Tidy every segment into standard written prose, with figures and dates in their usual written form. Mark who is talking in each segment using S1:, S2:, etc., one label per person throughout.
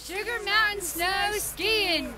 S1: Sugar Mountain Snow Skiing.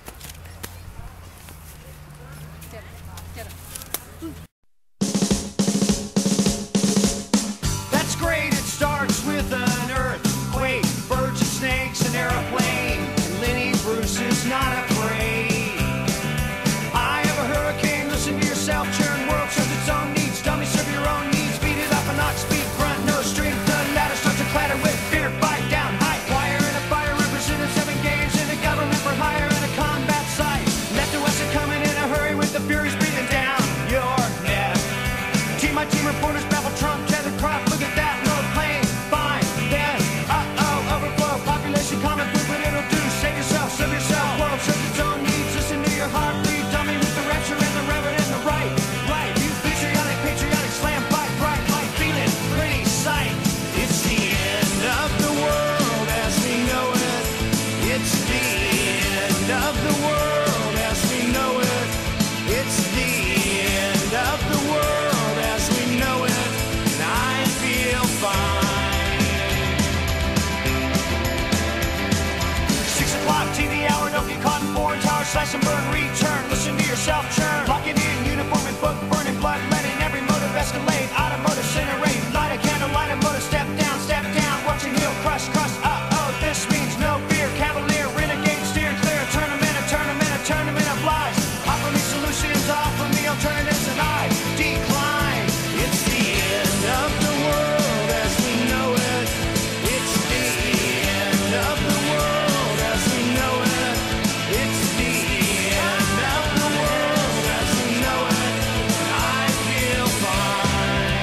S2: That's great, it starts with an earthquake, birds and snakes, an airplane, and Lenny Bruce is not afraid. I have a hurricane, listen to yourself, churn, world serves its own needs, dummy serve your own needs, beat it up an ox, speed, front, no strength, the ladder starts to clatter with fear, bite down, high wire and a fire, representatives have engaged in a government for hire and a combat site. Left to west are coming in a hurry with the furies breathing down your neck. Team by team reporters babble Trump, tether crop, look at that, no plane, fine, then, overflow, population common food, what it'll do, save yourself, world serves its own needs, listen to your heart, breathe, dummy with the rapture and the reverend and the right, you patriotic, slam, fight, bright, light, feeling, pretty sight. It's the end of the world as we know it, it's the end of the world as we know it, it's the end of the world as we know it, and I feel fine. 6 o'clock, TV hour, don't get caught in foreign tower, slice and burn, return, listen to yourself churn, lock it in, uniform and book, burning blood, letting every motive escalate, automotive incinerate, light a candle, light a motor, step down, watching heel crush, this means no fear, cavalier, renegade, steer clear, a tournament of lies, offer me solutions, offer me alternatives, and I decline. It's the end of the world as we know it, it's the end of the world as we know it, it's the end of the world as we know it, and I feel fine.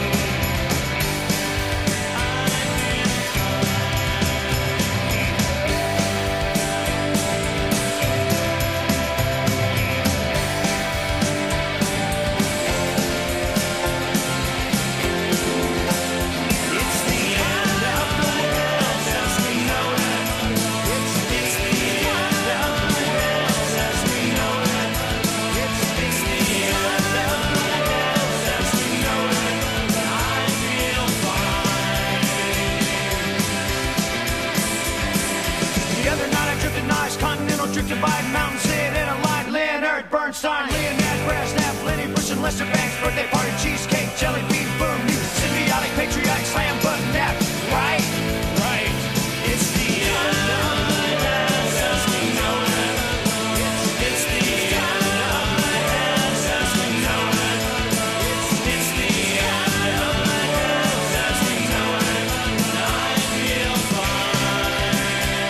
S2: It's the end of the world as we know it, it's the end of the world as we know it, it's the end of the world as we know it, and I feel fine. The other night I drifted nice, continental drift divide, mountain sit in a line, Leonard Bernstein, Leonard Brezhnev, Lenny Bruce and Lester Banks, birthday party, cheesecake, jelly bean, boom, you symbiotic, patriotic, slam button, nap, right, it's the end of the world as we know it, it's the end of the world as we know it, it's the end of the world as we know it, and I feel fine.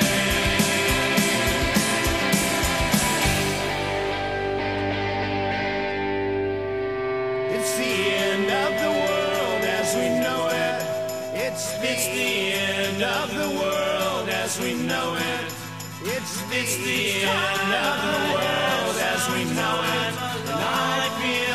S2: It's the end of the world as we know it. It's the end of the world as we know it. It's the end of the world as we know it. And I feel